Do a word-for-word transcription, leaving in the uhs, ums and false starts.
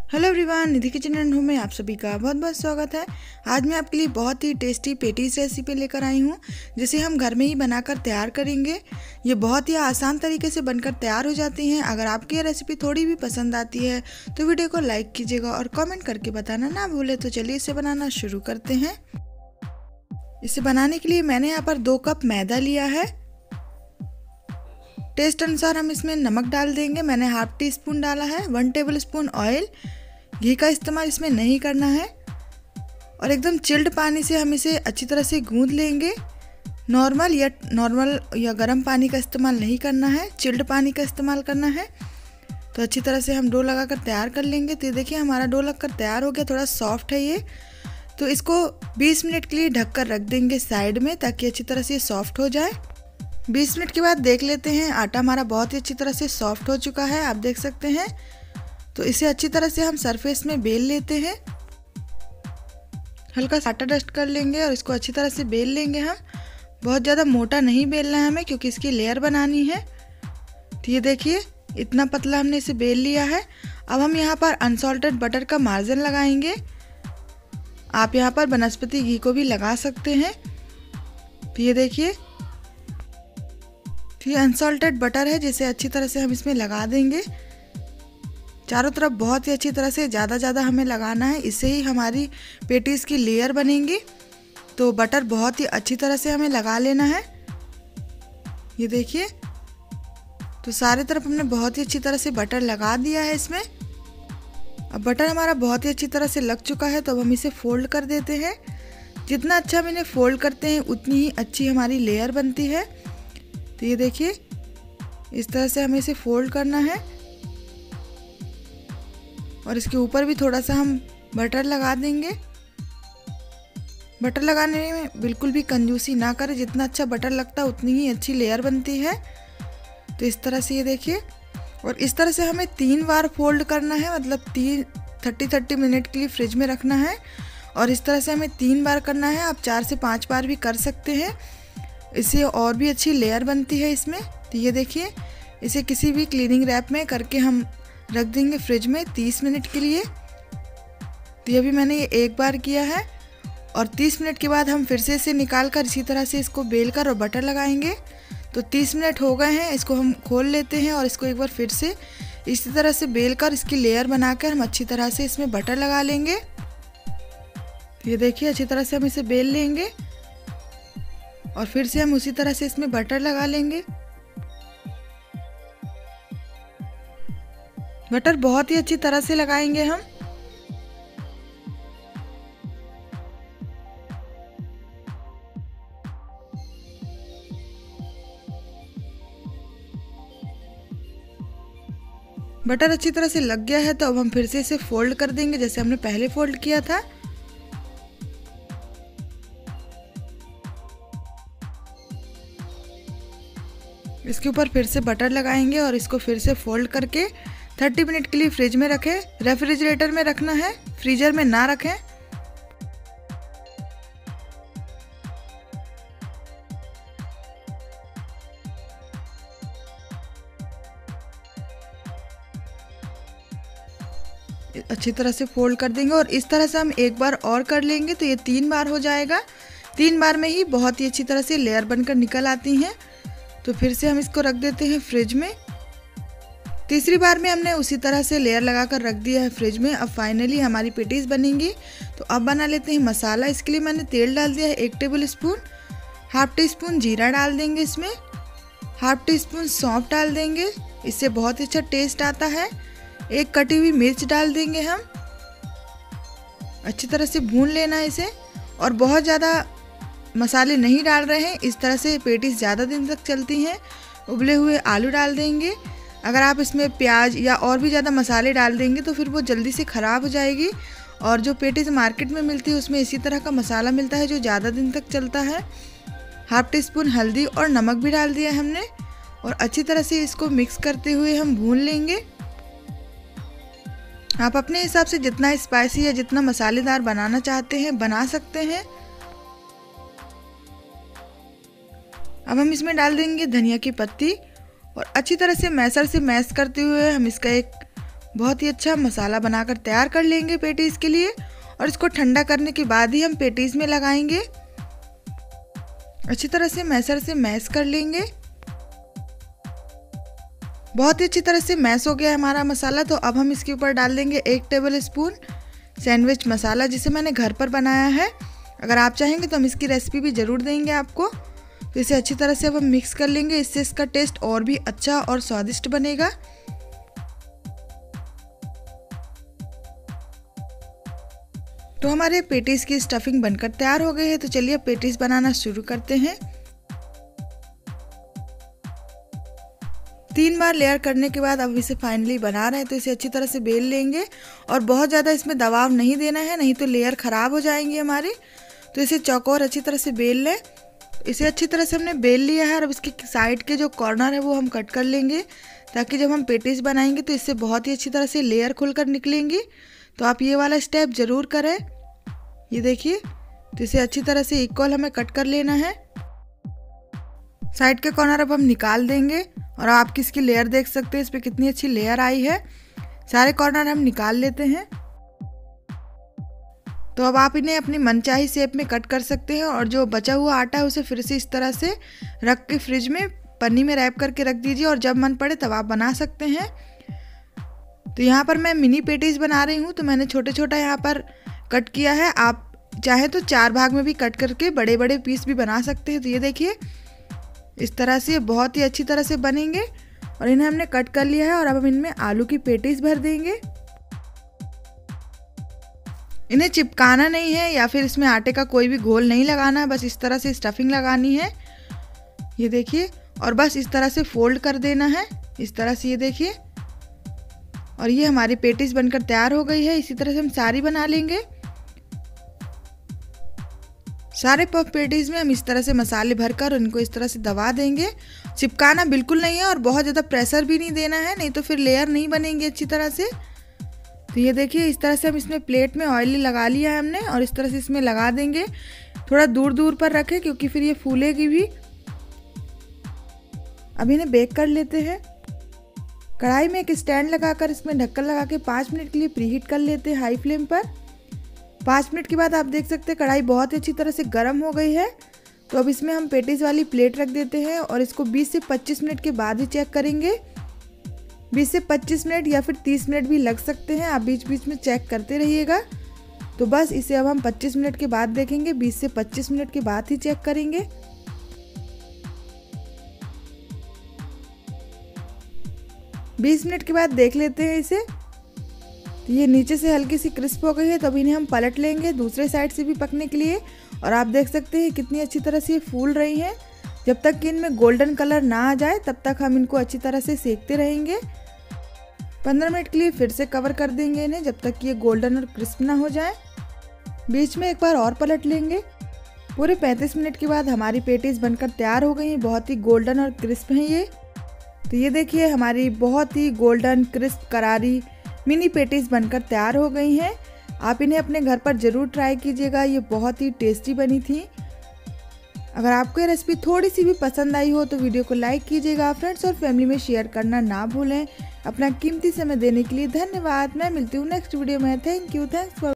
Hello everyone, Nidhi kitchen and home में आप सभी का बहुत बहुत स्वागत है। आज मैं आपके लिए बहुत ही टेस्टी पेटीज रेसिपी लेकर आई हूँ, जिसे हम घर में ही बनाकर तैयार करेंगे। ये बहुत ही आसान तरीके से बनकर तैयार हो जाती हैं। अगर आपकी ये रेसिपी थोड़ी भी पसंद आती है तो वीडियो को लाइक कीजिएगा और कॉमेंट करके बताना ना भूले। तो चलिए इसे बनाना शुरू करते हैं। इसे बनाने के लिए मैंने यहाँ पर दो कप मैदा लिया है। टेस्ट अनुसार हम इसमें नमक डाल देंगे। मैंने हाफ टी स्पून डाला है। वन टेबल स्पून ऑयल, घी का इस्तेमाल इसमें नहीं करना है। और एकदम चिल्ड पानी से हम इसे अच्छी तरह से गूंद लेंगे। नॉर्मल या नॉर्मल या गर्म पानी का इस्तेमाल नहीं करना है, चिल्ड पानी का इस्तेमाल करना है। तो अच्छी तरह से हम डो लगाकर तैयार कर लेंगे। तो ये देखिए हमारा डो लगकर तैयार हो गया। थोड़ा सॉफ्ट है ये। तो इसको बीस मिनट के लिए ढककर रख देंगे साइड में, ताकि अच्छी तरह से ये सॉफ्ट हो जाए। बीस मिनट के बाद देख लेते हैं। आटा हमारा बहुत ही अच्छी तरह से सॉफ्ट हो चुका है, आप देख सकते हैं। तो इसे अच्छी तरह से हम सरफेस में बेल लेते हैं। हल्का सा आटा डस्ट कर लेंगे और इसको अच्छी तरह से बेल लेंगे हम। बहुत ज़्यादा मोटा नहीं बेलना है हमें, क्योंकि इसकी लेयर बनानी है। तो ये देखिए इतना पतला हमने इसे बेल लिया है। अब हम यहाँ पर अनसॉल्टेड बटर का मार्जिन लगाएंगे। आप यहाँ पर वनस्पति घी को भी लगा सकते हैं। तो ये देखिए, ये अनसॉल्टेड बटर है, जिसे अच्छी तरह से हम इसमें लगा देंगे चारों तरफ। बहुत ही अच्छी तरह से ज़्यादा ज़्यादा हमें लगाना है, इससे ही हमारी पेटीज की लेयर बनेंगी। तो बटर बहुत ही अच्छी तरह से हमें लगा लेना है। ये देखिए, तो सारे तरफ हमने बहुत ही अच्छी तरह से बटर लगा दिया है इसमें। अब बटर हमारा बहुत ही अच्छी तरह से लग चुका है। तो अब हम इसे फोल्ड कर देते हैं। जितना अच्छा हम इन्हें फोल्ड करते हैं उतनी ही अच्छी हमारी लेयर बनती है। तो ये देखिए इस तरह से हमें इसे फोल्ड करना है। और इसके ऊपर भी थोड़ा सा हम बटर लगा देंगे। बटर लगाने में बिल्कुल भी कंजूसी ना करें। जितना अच्छा बटर लगता है उतनी ही अच्छी लेयर बनती है। तो इस तरह से ये देखिए, और इस तरह से हमें तीन बार फोल्ड करना है। मतलब तीन थर्टी थर्टी मिनट के लिए फ्रिज में रखना है। और इस तरह से हमें तीन बार करना है। आप चार से पाँच बार भी कर सकते हैं, इससे और भी अच्छी लेयर बनती है इसमें। तो ये देखिए, इसे किसी भी क्लीनिंग रैप में करके हम रख देंगे फ्रिज में तीस मिनट के लिए। तो ये भी मैंने ये एक बार किया है। और तीस मिनट के बाद हम फिर से इसे निकाल कर इसी तरह से इसको बेल कर और बटर लगाएंगे। तो तीस मिनट हो गए हैं। इसको हम खोल लेते हैं और इसको एक बार फिर से इसी तरह से बेल कर इसकी लेयर बनाकर हम अच्छी तरह से इसमें बटर लगा लेंगे। तो ये देखिए अच्छी तरह से हम इसे बेल लेंगे और फिर से हम उसी तरह से इसमें बटर लगा लेंगे। बटर बहुत ही अच्छी तरह से लगाएंगे हम। बटर अच्छी तरह से लग गया है। तो अब हम फिर से इसे फोल्ड कर देंगे, जैसे हमने पहले फोल्ड किया था। इसके ऊपर फिर से बटर लगाएंगे और इसको फिर से फोल्ड करके तीस मिनट के लिए फ्रिज में रखें। रेफ्रिजरेटर में रखना है, फ्रीजर में ना रखें। अच्छी तरह से फोल्ड कर देंगे और इस तरह से हम एक बार और कर लेंगे। तो ये तीन बार हो जाएगा। तीन बार में ही बहुत ही अच्छी तरह से लेयर बनकर निकल आती हैं। तो फिर से हम इसको रख देते हैं फ्रिज में। तीसरी बार में हमने उसी तरह से लेयर लगाकर रख दिया है फ्रिज में। अब फाइनली हमारी पेटीज बनेंगी। तो अब बना लेते हैं मसाला। इसके लिए मैंने तेल डाल दिया है एक tablespoon. Half teaspoon जीरा डाल देंगे इसमें। हाफ टी स्पून सौंफ डाल देंगे, इससे बहुत अच्छा टेस्ट आता है। एक कटी हुई मिर्च डाल देंगे हम। अच्छी तरह से भून लेना है इसे। और बहुत ज़्यादा मसाले नहीं डाल रहे हैं, इस तरह से पेटीज ज़्यादा दिन तक चलती हैं। उबले हुए आलू डाल देंगे। अगर आप इसमें प्याज या और भी ज़्यादा मसाले डाल देंगे तो फिर वो जल्दी से ख़राब हो जाएगी। और जो पेटीज मार्केट में मिलती है उसमें इसी तरह का मसाला मिलता है जो ज़्यादा दिन तक चलता है। हाफ टी स्पून हल्दी और नमक भी डाल दिया हमने। और अच्छी तरह से इसको मिक्स करते हुए हम भून लेंगे। आप अपने हिसाब से जितना स्पाइसी या जितना मसालेदार बनाना चाहते हैं बना सकते हैं। अब हम इसमें डाल देंगे धनिया की पत्ती और अच्छी तरह से मैसर से मैश करते हुए हम इसका एक बहुत ही अच्छा मसाला बनाकर तैयार कर लेंगे पेटीज़ के लिए और इसको ठंडा करने के बाद ही हम पेटीज़ में लगाएंगे। अच्छी तरह से मैशर से मैश कर लेंगे। बहुत ही अच्छी तरह से मैश हो गया है हमारा मसाला। तो अब हम इसके ऊपर डाल देंगे एक टेबल स्पून सैंडविच मसाला, जिसे मैंने घर पर बनाया है। अगर आप चाहेंगे तो हम इसकी रेसिपी भी ज़रूर देंगे आपको। तो इसे अच्छी तरह से अब हम मिक्स कर लेंगे, इससे इसका टेस्ट और भी अच्छा और स्वादिष्ट बनेगा। तो हमारे पेटीज़ की स्टफिंग बनकर तैयार हो गई है। तो चलिए अब पेटीज़ बनाना शुरू करते हैं। तीन बार लेयर करने के बाद अब इसे फाइनली बना रहे हैं। तो इसे अच्छी तरह से बेल लेंगे और बहुत ज़्यादा इसमें दबाव नहीं देना है, नहीं तो लेयर ख़राब हो जाएंगी हमारी। तो इसे चौकोर अच्छी तरह से बेल लें। इसे अच्छी तरह से हमने बेल लिया है और अब इसके साइड के जो कॉर्नर है वो हम कट कर लेंगे, ताकि जब हम पेटीज़ बनाएंगे तो इससे बहुत ही अच्छी तरह से लेयर खुलकर निकलेंगी। तो आप ये वाला स्टेप ज़रूर करें। ये देखिए, तो इसे अच्छी तरह से इक्वल हमें कट कर लेना है। साइड के कॉर्नर अब हम निकाल देंगे और आप इसकी लेयर देख सकते हैं, इस पर कितनी अच्छी लेयर आई है। सारे कॉर्नर हम निकाल लेते हैं। तो अब आप इन्हें अपनी मनचाही शेप में कट कर सकते हैं और जो बचा हुआ आटा है उसे फिर से इस तरह से रख के फ्रिज में पन्नी में रैप करके रख दीजिए और जब मन पड़े तब आप बना सकते हैं। तो यहाँ पर मैं मिनी पेटीज़ बना रही हूँ, तो मैंने छोटे छोटा यहाँ पर कट किया है। आप चाहे तो चार भाग में भी कट करके बड़े बड़े पीस भी बना सकते हैं। तो ये देखिए, इस तरह से बहुत ही अच्छी तरह से बनेंगे और इन्हें हमने कट कर लिया है। और अब हम इनमें आलू की पेटीज़ भर देंगे। इन्हें चिपकाना नहीं है या फिर इसमें आटे का कोई भी घोल नहीं लगाना है, बस इस तरह से स्टफिंग लगानी है। ये देखिए, और बस इस तरह से फोल्ड कर देना है, इस तरह से। ये देखिए, और ये हमारी पेटीज़ बनकर तैयार हो गई है। इसी तरह से हम सारी बना लेंगे। सारे पफ पेटीज़ में हम इस तरह से मसाले भरकर उनको इस तरह से दबा देंगे। चिपकाना बिल्कुल नहीं है और बहुत ज़्यादा प्रेशर भी नहीं देना है, नहीं तो फिर लेयर नहीं बनेंगे अच्छी तरह से। तो ये देखिए, इस तरह से हम इसमें प्लेट में ऑयल लगा लिया है हमने और इस तरह से इसमें लगा देंगे। थोड़ा दूर दूर पर रखें क्योंकि फिर ये फूलेगी भी। अब इन्हें बेक कर लेते हैं। कढ़ाई में एक स्टैंड लगाकर इसमें ढक्कन लगा के पाँच मिनट के लिए प्रीहीट कर लेते हैं हाई फ्लेम पर। पाँच मिनट के बाद आप देख सकते हैं कढ़ाई बहुत अच्छी तरह से गर्म हो गई है। तो अब इसमें हम पेटीज़ वाली प्लेट रख देते हैं और इसको बीस से पच्चीस मिनट के बाद ही चेक करेंगे। बीस से पच्चीस मिनट या फिर तीस मिनट भी लग सकते हैं, आप बीच बीच में चेक करते रहिएगा। तो बस इसे अब हम पच्चीस मिनट के बाद देखेंगे, बीस से पच्चीस मिनट के बाद ही चेक करेंगे। बीस मिनट के बाद देख लेते हैं इसे। तो ये नीचे से हल्की सी क्रिस्प हो गई है। तो अब इन्हें हम पलट लेंगे दूसरे साइड से भी पकने के लिए। और आप देख सकते हैं कितनी अच्छी तरह से ये फूल रही हैं। जब तक कि इनमें गोल्डन कलर ना आ जाए तब तक हम इनको अच्छी तरह से सेकते रहेंगे। पंद्रह मिनट के लिए फिर से कवर कर देंगे इन्हें, जब तक कि ये गोल्डन और क्रिस्प ना हो जाए। बीच में एक बार और पलट लेंगे। पूरे पैंतीस मिनट के बाद हमारी पेटीज़ बनकर तैयार हो गई हैं। बहुत ही गोल्डन और क्रिस्प हैं ये। तो ये देखिए, हमारी बहुत ही गोल्डन क्रिस्प करारी मिनी पेटीज़ बनकर तैयार हो गई हैं। आप इन्हें अपने घर पर ज़रूर ट्राई कीजिएगा, ये बहुत ही टेस्टी बनी थी। अगर आपको ये रेसिपी थोड़ी सी भी पसंद आई हो तो वीडियो को लाइक कीजिएगा, फ्रेंड्स और फैमिली में शेयर करना ना भूलें। अपना कीमती समय देने के लिए धन्यवाद। मैं मिलती हूँ नेक्स्ट वीडियो में। Thank you. Thanks for